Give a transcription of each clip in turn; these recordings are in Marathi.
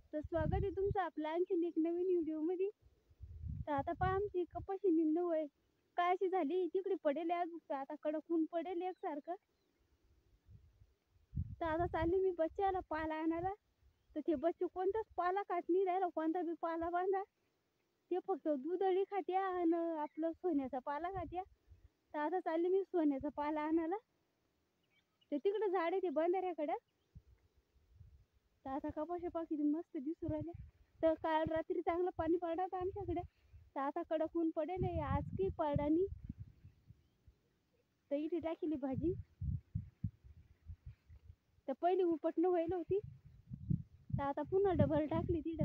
तर स्वागत आहे तुमचं आपलं आणखीन एक नवीन व्हिडिओ मध्ये. तर आता पहा आमची कपाशी निंदू आहे काय अशी झाली तिकडे पडेल आज आता कडक ऊन पडेल एकसारखं. तर आता चालली मी बच्च्याला पाला आणायला. तर ते बच्चे कोणताच पाला खात नाही राहिला, कोणता बी पाला बांधा ते फक्त दुधळी खात्या आणि आपलं सोन्याचा पाला खात्या. तर आता चालली मी सोन्याचा पाला आणायला. ते तिकडे झाड आहे ते बंधाऱ्याकडं. तर आता कपाशा पाकी मस्त दिसू राहिल्या. तर काल रात्री चांगलं पाणी पडलं होतं आमच्याकडे. तर आता कडक ऊन पडेल आज की पडा नाही. तर इथे टाकली भाजी. तर पहिली उपटणं व्हायला होती, तर आता पुन्हा डबल टाकली तिथं.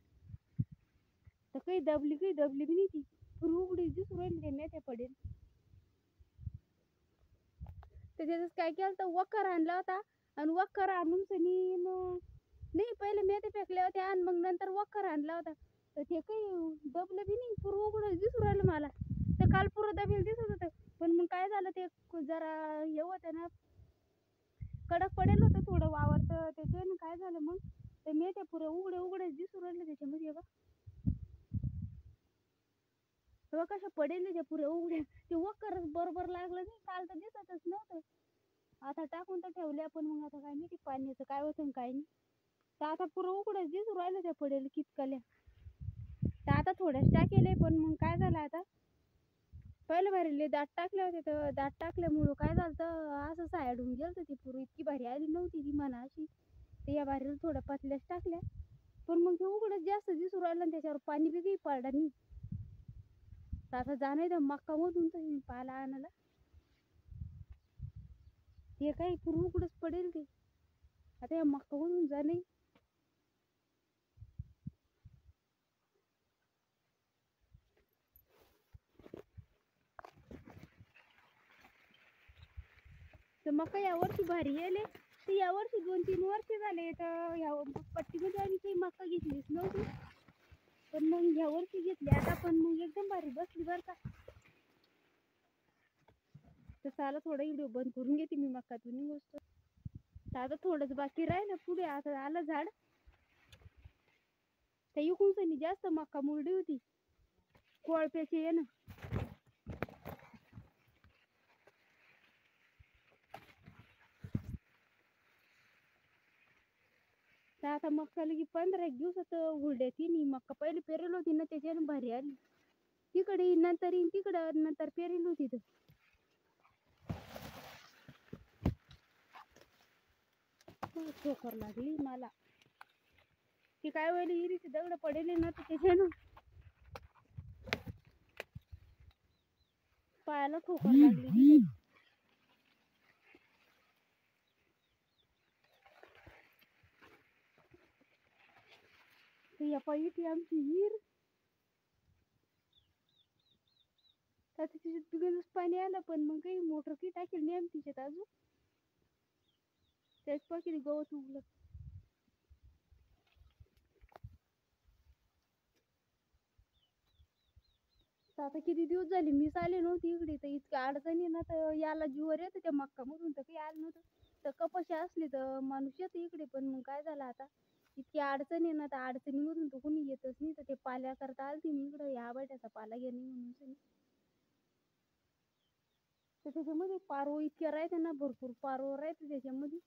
तर काही दबली बी नाही ती उघडी दिसू राहिली ते नेत्या पडेल. तर त्याच्यात काय केलं तर वखर आणला होता आणि वखर आणून सनी नाही पहिले मेथे फेकले होते आणि मग नंतर वखर आणला होता. तर ते काही दबलं बी नाही, पुरं उघडं दिसू राहिलं मला. तर काल पुरं दबेल दिसत होतं, पण मग काय झालं ते जरा हे होतं ना, कडक पडेल होतं थोडं वावर. तर त्याच्यानं काय झालं मग ते मेथ्या पुऱ्या उघडे दिसू राहिले त्याच्यामध्ये. बघा कशा पडेल त्या पुऱ्या उघड्या. ते वखरच बरोबर लागलं नाही, काल तर दिसतच नव्हतं. आता टाकून तर ठेवले आपण, मग आता काय माहिती पाण्याचं काय होतं काय नाही. तर आता पुरं उघडच दिसू राहिलं त्या पडेल कितकल्या. तर आता थोड्याच टाकेले, पण मग काय झालं आता पहिले भारी दाट टाकले होते. तर दाट टाकल्यामुळं काय झालं तर असं सायडून गेलं ती पुरं, इतकी भारी आली नव्हती ती म्हणा अशी. तर या भारीला थोड्या पातल्याच टाकल्या, पण मग ते उघडच जास्त दिसू राहिलं आणि त्याच्यावर पाणी बी काही पडलं नाही. तर आता जाणं तर मक्का मधून तर पाला आणायला. ते काही पूर्ण उघडच पडेल ते. आता या मक्का मधून जाणे. तर मका यावर्षी भारी येले. तर यावर्षी 2-3 वर्ष झाले तर या पट्टीमध्ये आम्ही काही मका घेतलीच नव्हती, पण मग ह्या वर्षी घेतली आता. पण मग एकदम भारी बसली बरं का. तर साला थोडा व्हिडिओ बंद करून घेते मी मक्कातून गोष्ट. तर आता थोडंच बाकी राहिलं, पुढे आता आलं झाड. त्या इकून जास्त मक्का मुरडी होती कोळप्याची ये ना. तर आता मक्का लगी 15 दिवसात हुरड्याची नाही. मक्का पहिले पेरेल होती ना त्याच्यानं भारी आली. तिकडे नंतर येईन तिकडं नंतर पेरेल होती. तर ठोकर लागली मला. ती काय वेळेला इरीचे दगड पडेले ना तर त्याच्यानं पायाला ठोकर लागली. या पायी ती आमची हिर. आता तिच्यात बिगनच पाणी आलं, पण मग काही मोटर की टाकेल नाही आम्ही तिच्यात अजून. त्याच पाकी गवत उगलं. आता किती दिवस झाले मीच आले नव्हती इकडे. तर इतक्या अडचणी ना, तर याला जीवर येतं त्या मक्का मधून. तर काही आलं नव्हतं. तर कपाशी असली तर माणूस येतं इकडे, पण मग काय झालं आता इतकी अडचणी ना, तर अडचणीमधून तर कोणी येतच नाही. तर ते पाल्या करता आलती मी इकडं, या बैठ्याचा पाला घेणे म्हणून. तर त्याच्यामध्ये पारो इतक्या राहते ना, भरपूर पारो राहते त्याच्यामध्ये.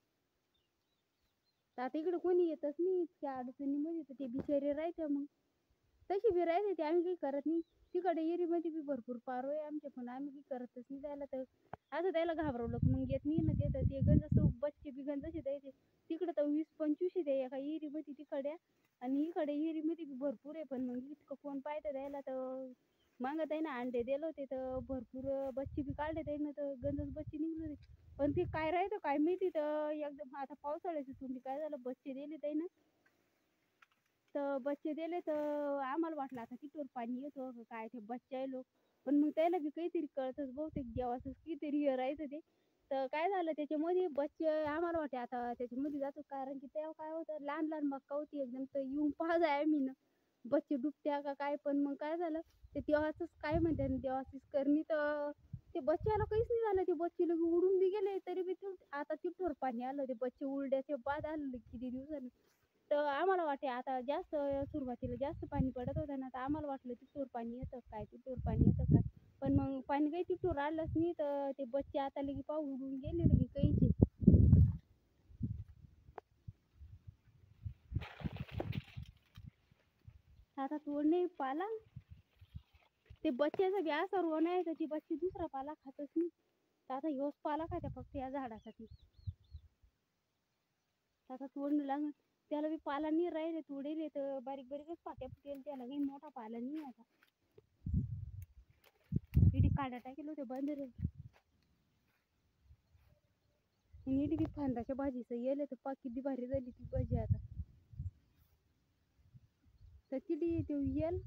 तर आता इकडे कोणी येतच नाही इतक्या अडचणीमध्ये. तर ते बिचारे राहते मग तशी बी राहते ते, आम्ही काही करत नाही. तिकडे एरीमध्ये बी भरपूर पारो आहे आमच्या, पण आम्ही काही करतच नाही त्याला. तर असं त्याला घाबरवलं मग येत नाही ना ते. तर ते गंज असं बच्चे बी गंज असे द्यायचे तिकडं. तर 20-25 आहे एका एरीमध्ये तिकडे, आणि इकडे एरीमध्ये बी भरपूर आहे. पण मग इतकं कोण पाहतं द्यायला. तर मागत आहे ना अंडे दिलं होते, तर भरपूर बच्चे बी काढले त्यानं. तर गंजच बच्चे निघले होते, पण ते काय राहतं काय माहिती. तर एकदम आता पावसाळ्याची तुम्ही काय झालं बच्चे दिले त्यानं. तर बच्चे दिले तर आम्हाला वाटलं आता तिथवर पाणी येतो काय ते बच्चे आहे लोक. पण मग त्याला बी काहीतरी कळतच बहुतेक देवाचं काहीतरी हे राहायचं ते. तर काय झालं त्याच्यामध्ये बच्चे आम्हाला वाटते आता त्याच्यामध्ये जातो, कारण की तेव्हा काय होतं लहान लहान मक्का होती एकदम. तर येऊन पाहत आहे मी ना बच्चे डुबत्या का काय. पण मग काय झालं ते देवाचंच काय म्हणते देवाचीच करणी. तर ते बच्च्याला काहीच नाही झालं. ते बच्चे लोक उडून बी गेले, तरी बी आता तिथवर पाणी आलं. ते बच्चे उलड्याचे बाद आलं किती दिवसांनी. तर आम्हाला वाटे आता जास्त सुरुवातीला जास्त पाणी पडत होतं ना, तर आम्हाला वाटलं तिथवर पाणी येतं काय, तिथवर पाणी येतं काय. पण मग पाणी काही तिथवर आलंच नाही, तर ते बच्चे आता लगे पाव उडून गेले लगे कैचे. आता तोड नाही पाला, ते बच्च्याचा बी असा रोन आहे तर ती बच्ची दुसरा पाला खातच नाही. तर आता ह्योच पाला खाते फक्त या झाडासाठी. आता तोडणं लागून त्याला बी पाला नाही राहिले, तोडेले तर बारीक बारीकच पाट्या फुटेल, त्याला काही मोठा पाला नाही आता. इथे काड्या टाकेल होते बंदर, आणि इथे फांदाच्या भाजीचं येले तर पाक किती भारी झाली ती भाजी आता. तर किती ते येल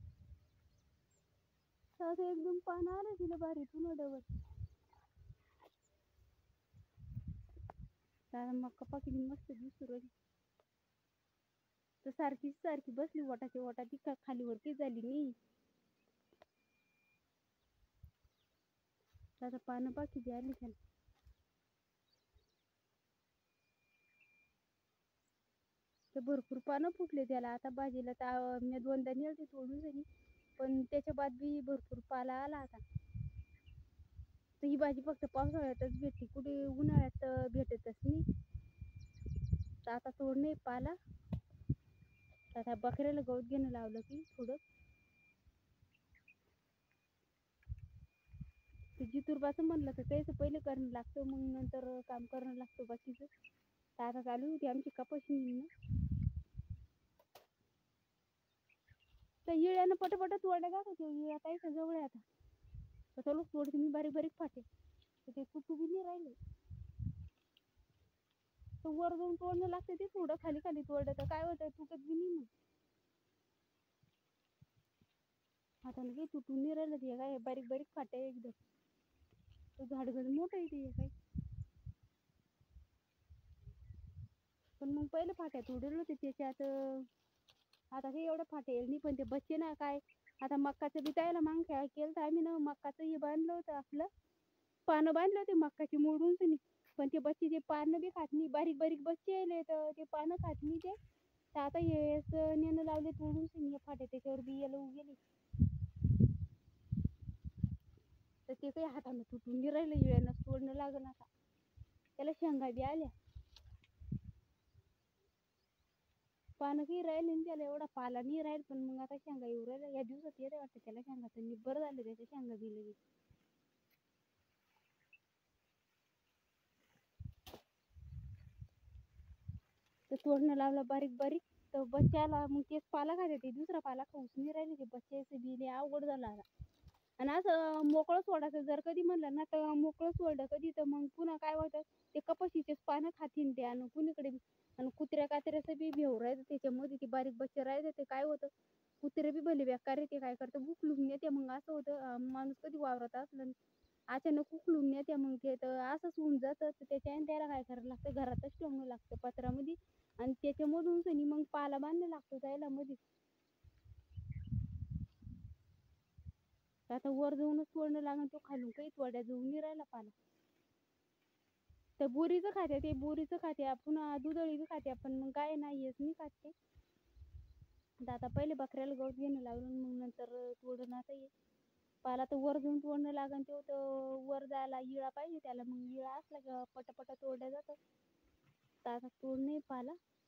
तर एकदम पानं आलं तिला भारी तुनड्यावर. तर मक्का पाक किती मस्त दिसू राहिली. तर सारखी सारखी बसली वटाच्या वटा, ती खाली वरती झाली नाही. आता पानं पाक किती आली त्याला. तर भरपूर पानं फुटले त्याला. आता भाजीला तर मी 2दा नेलते तोडून झाली, पण त्याच्या बाद बी भरपूर पाला आला आता. तर ही भाजी फक्त पावसाळ्यातच भेटते, कुठे उन्हाळ्यात भेटतच नाही. तर आता तोडणे पाला. आता बकऱ्याला गवत घेणं लावलं की थोडं. ते जितुरबाचं म्हणलं तर त्याचं पहिले करणं लागतं, मग नंतर काम करणं लागतं बाकीचं. तर आता चालू होती आमची कपाशी निघणं. तर येळ्यानं पटापट तोडल्या जात होते, येळ्या काहीच जवळ आहे आता. तर चलो तोडते मी बारीक बारीक फाटे, तर ते तुटू बी नाही राहिले. तर वर जाऊन तोडणं लागतं, ते थोडं खाली खाली तोडलं तर काय होतं, तुटत बी नाही मग. आता काही तुटून नाही राहिलं, ते काय बारीक बारीक फाटे एकदम. तो झाड मोठं आहे ते काय. पण मग पहिले फाट्या तोडेल होते त्याच्यात. आता काही एवढं फाटे येईल नाही, पण ते बच्चे ना काय. आता मक्काचं बी त्याला मागं काय केलं तर आम्ही ना, मक्काचं हे बांधलं होतं आपलं, पानं बांधले होते मक्काची मोडून सनी. पण ते बच्चे ते पानं बी खात नाही, बारीक बारीक बच्चे येले तर ते पानं खात नाही ते. तर आता हेच नेणं लावले तोडून सनी हे फाटे, त्याच्यावर बी येलं गेली. तर ते काही हातानं तुटून नाही राहिलं, येळ्यानं तोडणं लागन आता. त्याला शेंगा बी आल्या, पानं काही राहिले नाही त्याला, एवढा पाला नाही राहील. पण मग आता शेंगा येऊ राहिल्या या दिवसात, येते वाटतं त्याला शेंगा. तर बरं झालं त्याच्या शेंगा दिले. तर तोडणं लावलं बारीक बारीक, तर बच्च्याला मग तेच पाला खाते, ते दुसरा पाला खाऊच नाही राहिले. ते बच्च्याचं बी लय अवघड झालं आता. आणि असं मोकळं सोडायचं जर कधी म्हणलं ना, तर मोकळं सोडलं कधी तर मग पुन्हा काय होतं, ते कपाशीचेच पानं खातीन ते. आणि कुणीकडे आणि कुत्र्या कात्र्याचं बी भेव राहतं त्याच्यामध्ये. ते बारीक बच्चे राहते ते काय होतं, कुत्रे बी भले बेकार ते काय करतं बुकलून नेते. मग असं होतं, माणूस कधी वावरत असलं अचानक उकलून नेते, मग ते तर असंच होऊन जातं. तर त्याच्याने त्याला काय करायला लागतं, घरातच ठेवणं लागतं पत्रामध्ये. आणि त्याच्यामधून सनी मग पाला बांधणं लागतो त्याला मध्ये. आता वर जाऊनच तोडणं लागन, तो खालून काही तोड्या जाऊन नाही राहिला पाला. तर बोरीचं खाते, ते बोरीचं खाते, पुन्हा दुधळी बी खाते. पण मग काय नाही हेच नाही खाते. तर आता पहिले बकऱ्याला गवत घेणं लावलं, मग नंतर तोडून आता ये पाला. तर वर जाऊन तोडणं लागन, तो तर वर जायला इळा पाहिजे त्याला. मग इळा असला का पटापटा तोडल्या जातं. तर आता तोडणे पाला.